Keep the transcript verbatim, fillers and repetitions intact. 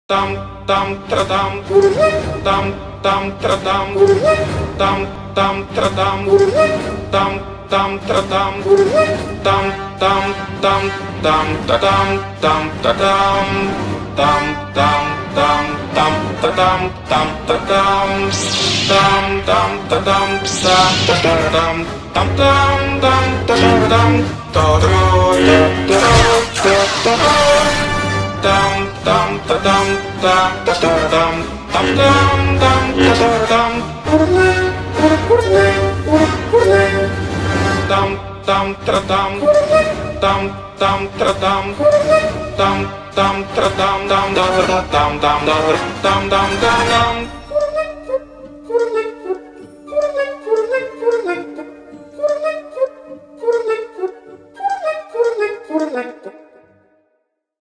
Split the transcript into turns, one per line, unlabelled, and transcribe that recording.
Там, там, традам, там, там, традам, там, там, традам, там, там, традам, там, там, там, там, тадам, там, тадам, там, там, там, там, тадам, там, тадам, там, там, тадам, там, тадам, там, там, там, тадам, тадам, там, там, тадам, там, тадам, там, там, там, тадам, там, там, традам, там, там, традам, там, там, традам, там, да, там, там, да, там, там, да, там.